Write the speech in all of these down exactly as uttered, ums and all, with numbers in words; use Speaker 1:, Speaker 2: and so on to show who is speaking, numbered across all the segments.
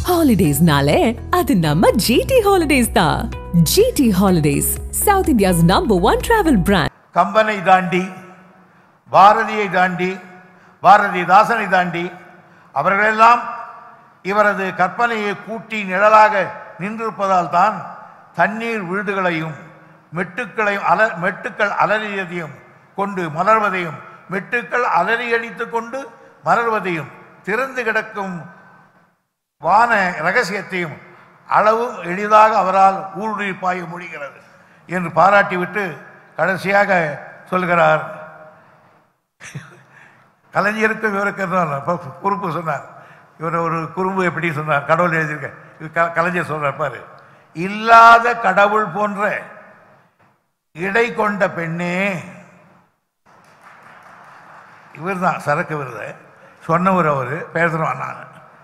Speaker 1: Holidays-nale, adu namma G T Holidays da. G T Holidays, South India's number one travel brand.
Speaker 2: கம்பனை தாண்டி, பாரதியை தாண்டி, பாரதிதாசனை தாண்டி, அவர்களெல்லாம் இவரது கற்பனையை கூட்டி நிழலாக நின்றிருப்பதால் தான் தண்ணீர் வீடுகளையும் மெட்டுக்களையும் அல மெட்டுக்கள் அலறியதையும் கொண்டு மலர்வதையும் மெட்டுக்கள் அலறியடித்து கொண்டு மலர்வதையும் திறந்து கிடக்கும் வான ரகசியத்தையும் அளவும் எளிதாக அவரால் ஊடுருவி பாய முடிகிறது என்று பாராட்டிவிட்டு கடைசியாக சொல்கிறார். கலைஞருக்கும் இவருக்கு குறுப்பு சொன்னார். இவர் ஒரு குறும்பு எப்படி சொன்னார், கடவுள் எழுதியிருக்க கலைஞர் சொல்றார் பாரு, இல்லாத கடவுள் போன்ற இடை கொண்ட பெண்ணே. இவர் தான் சரக்கு விருத சொன்னவர், அவரு பேசுறோம். நான்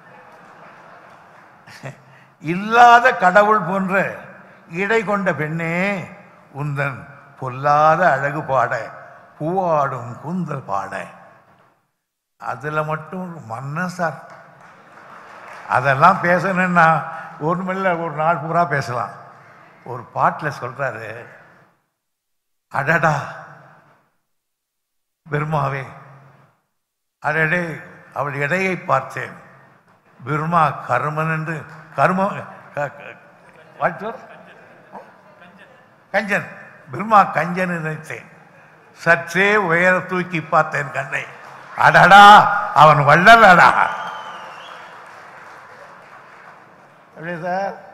Speaker 2: இல்லாத கடவுள் போன்ற இடை கொண்ட பெண்ணே, உந்தன் பொல்லாத அழகு பாட பூவாடும் கூந்தல் பாட. அதுல மட்டும் மன்ன சார், அதெல்லாம் பேசணும்னா ஒரு மேல ஒரு நாள் பூரா பேசலாம். ஒரு பாட்டில் சொல்றாரு, அடடா பெருமாவே, அடடே அவள் எடையை பார்த்தேன், பெருமா கருமன் என்று கரும கஞ்சன் பெருமா கஞ்சன் நினைத்தேன், சற்றே உயர தூக்கி பார்த்தேன் கண்ணை, அடடா அவன் வள்ளலடா. அப்படியே சார்.